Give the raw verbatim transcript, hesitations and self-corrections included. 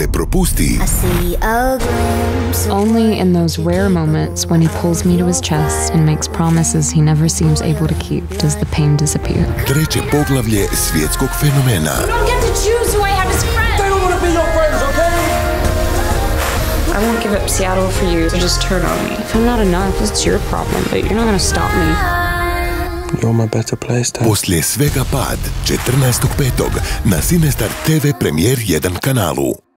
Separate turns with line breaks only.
Ne propusti.
Only in those rare moments when he pulls me to his chest and makes promises he never seems able to keep does the pain disappear.
Treće poglavlje svjetskog fenomena.
You don't get to choose who I have as friends. They don't want to be your friends, okay? I won't give up Seattle for you, so just turn on me.
If I'm not enough, it's your problem, but you're not gonna stop me.
You're my better place, Dad.
Poslije svega pad, četrnaestog petog na CineStar T V Premijer jedan kanalu.